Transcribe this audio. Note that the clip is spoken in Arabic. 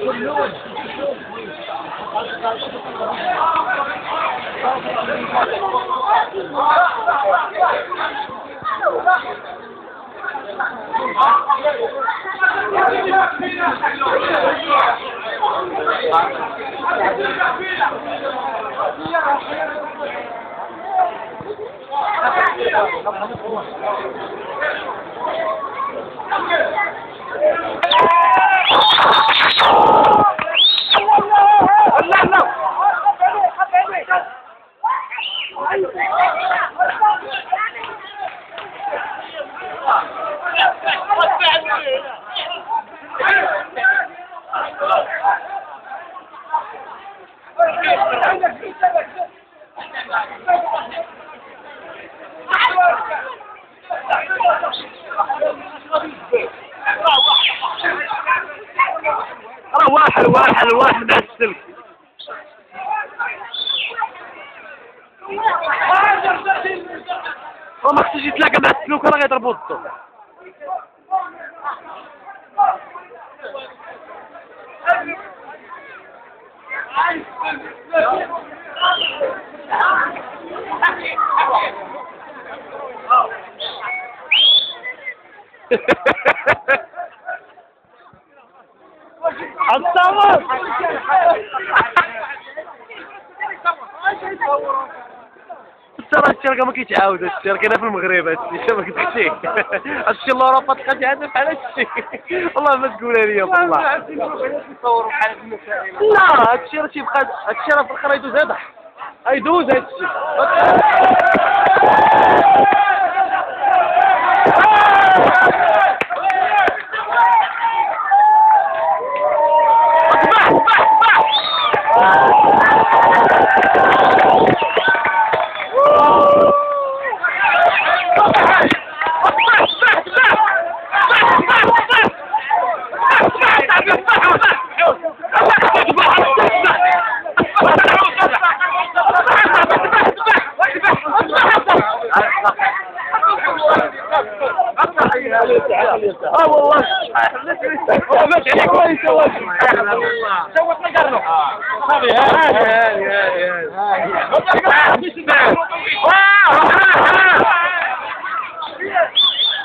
واحد على السلك. وما خصوش يتلاقى مع السلوك راه غيضربو الضو. الصور ترى الشركة ما كيتعاود الشركة هنا في المغرب هادشي ما كتخشيك هادشي لوروبا تلقى تيعاد بحال هادشي والله ما تقولها ليا والله لا هادشي راه تيبقى هادشي راه في الاخر يدوز هذا يدوز هادشي والله ماشي عليك الله يسويك سوتنا قرنو صافي هاني